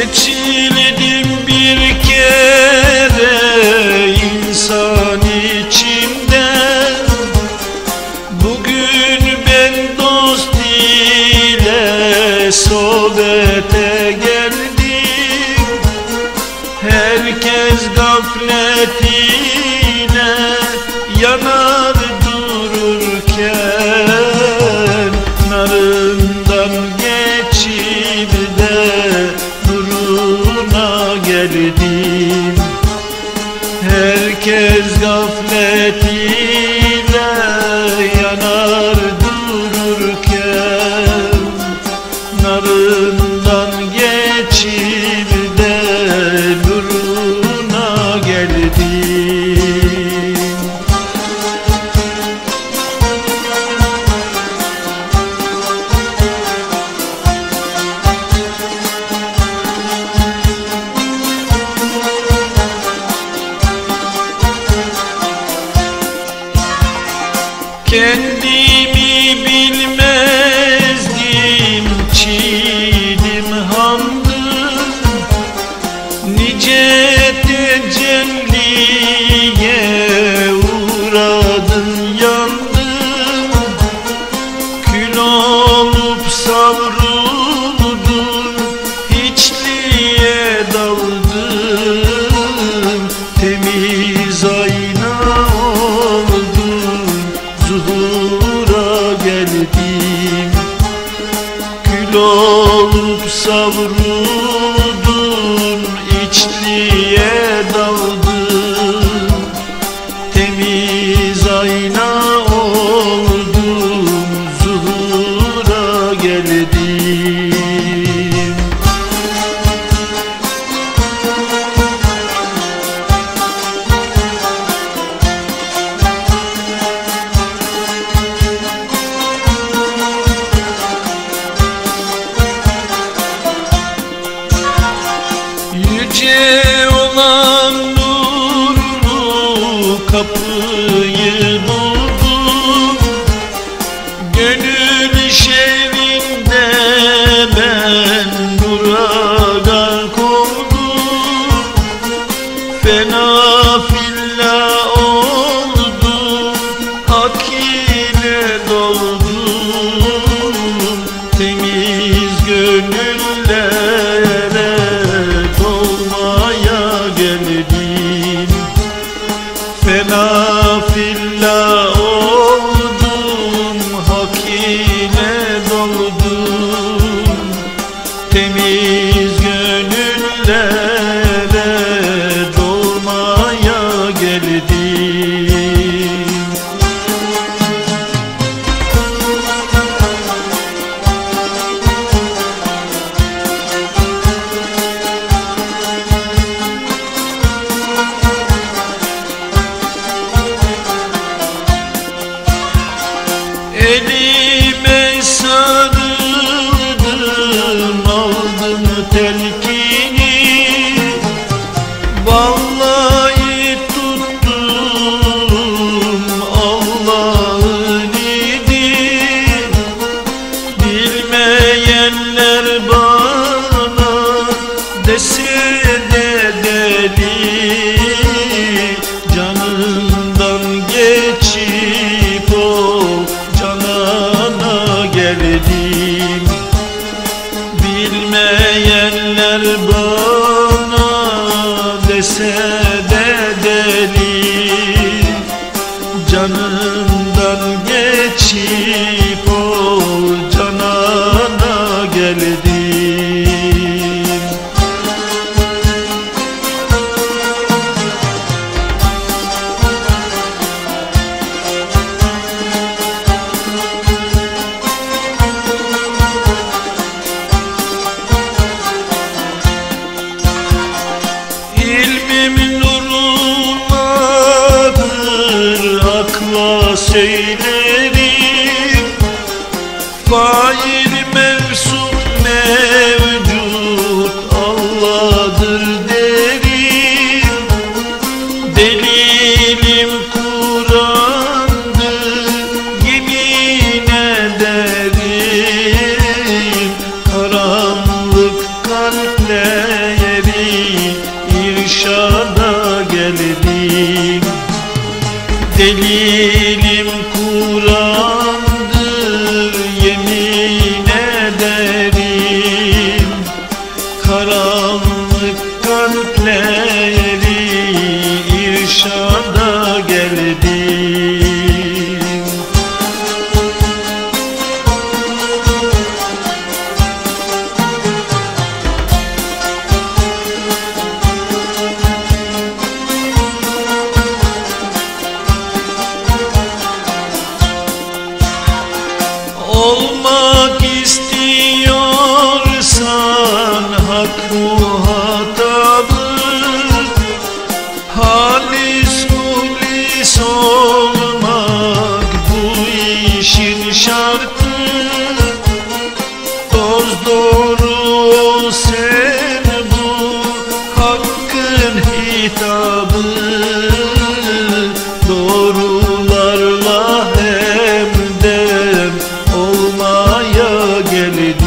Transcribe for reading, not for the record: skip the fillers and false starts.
Seçildim bir kere insan içinden. Bugün ben dost ile sohbete geldim. Herkes gafletine yanar dururken, narından geçip de nuruna geldim. Herkes gafletiyle yanar dururken, narından geçip de nuruna geldim. Kendimi bilmezdim, çiğdim handım. Nice tecelliye uğradım, yandım. Kül olup savruldum, hiçliğe daldım. Temiz ayna oldum, zuhura geldim. Kül olup savruldum, içliğe daldım. Temiz ayna oldum, zuhura geldim. Yüce olan nurlu kapıyı buldum. Gönül şehrinde ben nura gark oldum. Fena fillah oldum, hak ile doldum. Temiz gönüllere dolmaya geldim. Fena fillah oldum, hak ile doldum. Temiz gönüllere dolmaya geldim. Elime sarıldım, aldım telkini. Vallahi tuttum Allah'ın idi. Bilmeyenler bana dese de deli, canından geçip o canana geldim. Bilmeyenler bana dese de deli, canından geçip o canana geldim. İlmim nurunadır, akla söylerim. Fail mevsum mevcut, Allah'dır derim. Delilim Kur'an'dır, yemin ederim. Karanlık kalpler geldi